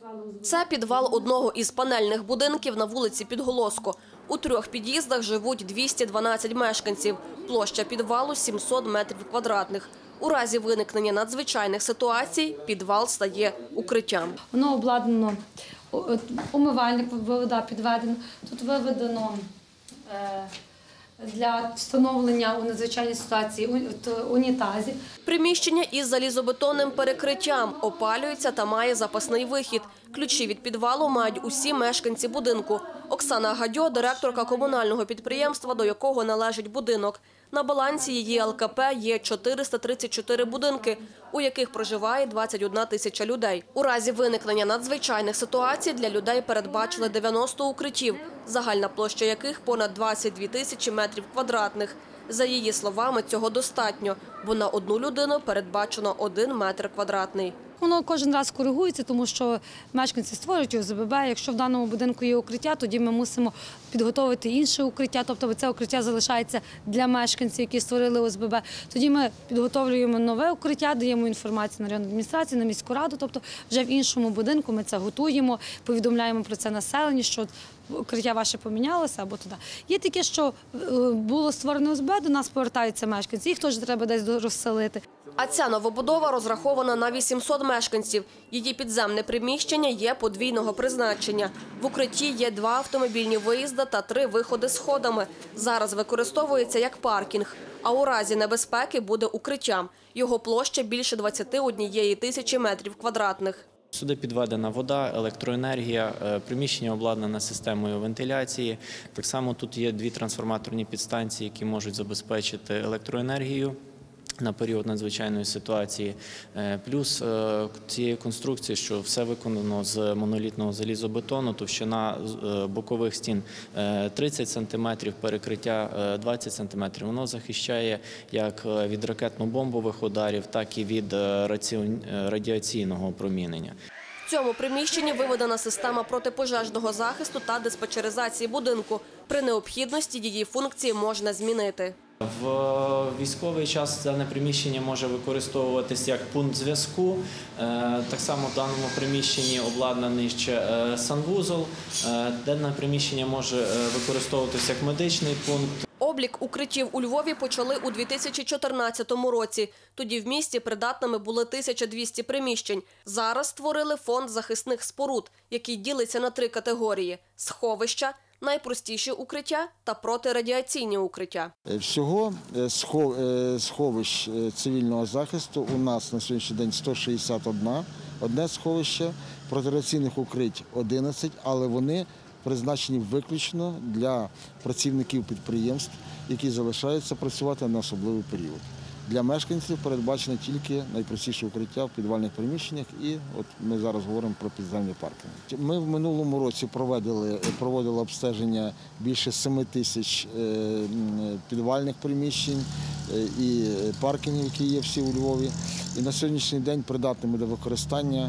Це підвал одного із панельних будинків на вулиці Підголоско. У 3 під'їздах живуть 212 мешканців. Площа підвалу – 700 метрів квадратних. У разі виникнення надзвичайних ситуацій підвал стає укриттям. Воно обладнано, умивальник, вода підведена. Тут виведено для встановлення у надзвичайній ситуації унітазів. Приміщення із залізобетонним перекриттям опалюється та має запасний вихід. Ключі від підвалу мають усі мешканці будинку. Оксана Гадьо – директорка комунального підприємства, до якого належить будинок. На балансі її ЛКП є 434 будинки, у яких проживає 21 тисяча людей. У разі виникнення надзвичайних ситуацій для людей передбачили 90 укриттів, загальна площа яких понад 22 тисячі метрів квадратних. За її словами, цього достатньо, бо на одну людину передбачено 1 метр квадратний. Воно кожен раз коригується, тому що мешканці створюють ОСББ. Якщо в даному будинку є укриття, тоді ми мусимо підготовити інше укриття, тобто це укриття залишається для мешканців, які створили ОСББ. Тоді ми підготовлюємо нове укриття, даємо інформацію на районну адміністрацію, на міську раду, тобто вже в іншому будинку ми це готуємо, повідомляємо про це населенню, що укриття ваше помінялося або туди. Є таке, що було створено ОСББ, до нас повертаються мешканці, їх теж треба десь розселити. А ця новобудова розрахована на 800 мешканців. Її підземне приміщення є подвійного призначення. В укритті є 2 автомобільні виїзди та 3 виходи сходами. Зараз використовується як паркінг, а у разі небезпеки буде укриттям. Його площа більше 21 тисячі метрів квадратних. Сюди підведена вода, електроенергія, приміщення обладнане системою вентиляції. Так само тут є 2 трансформаторні підстанції, які можуть забезпечити електроенергію на період надзвичайної ситуації. Плюс цієї конструкції, що все виконано з монолітного залізобетону, товщина бокових стін 30 см, перекриття 20 см. Воно захищає як від ракетно-бомбових ударів, так і від радіаційного опромінення. В цьому приміщенні виведена система протипожежного захисту та диспетчеризації будинку. При необхідності її функції можна змінити. В військовий час дане приміщення може використовуватися як пункт зв'язку. Так само в даному приміщенні обладнаний ще санвузол. Дане приміщення може використовуватися як медичний пункт. Облік укриттів у Львові почали у 2014 році. Тоді в місті придатними були 1200 приміщень. Зараз створили фонд захисних споруд, який ділиться на 3 категорії – сховища, найпростіші укриття та протирадіаційні укриття. Всього сховищ цивільного захисту у нас на сьогоднішній день 161, одне сховище, протирадіаційних укриттів 11, але вони призначені виключно для працівників підприємств, які залишаються працювати на особливий період. Для мешканців передбачено тільки найпростіше укриття в підвальних приміщеннях, і от ми зараз говоримо про підземні паркінги. Ми в минулому році проводили обстеження більше 7 тисяч підвальних приміщень і паркінгів, які є всі у Львові. І на сьогоднішній день придатними до використання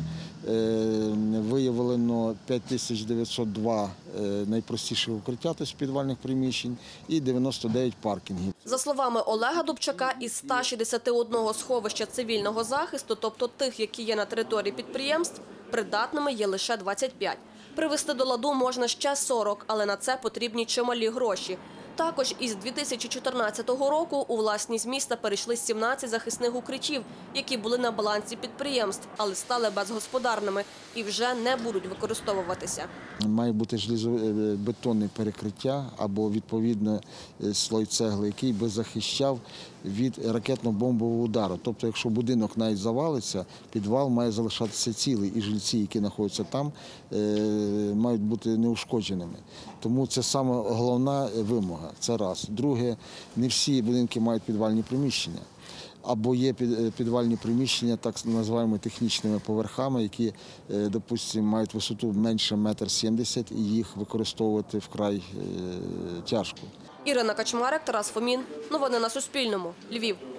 виявлено 5902 найпростіших укриття, тобто підвальних приміщень, і 99 паркінгів. За словами Олега Дубчака, із 161 сховища цивільного захисту, тобто тих, які є на території підприємств, придатними є лише 25. Привести до ладу можна ще 40, але на це потрібні чималі гроші. Також із 2014 року у власність міста перейшли 17 захисних укриттів, які були на балансі підприємств, але стали безгосподарними і вже не будуть використовуватися. Має бути железобетонне перекриття або, відповідно, слой цегли, який би захищав від ракетно-бомбового удару. Тобто, якщо будинок навіть завалиться, підвал має залишатися цілий, і жильці, які знаходяться там, мають бути неушкодженими. Тому це саме головна вимога. Це раз. Друге, не всі будинки мають підвальні приміщення. Або є підвальні приміщення, так називаємо технічними поверхами, які, допустимо, мають висоту менше 1,70 м, і їх використовувати вкрай тяжко. Ірина Качмарик, Тарас Фомін. Новини на Суспільному. Львів.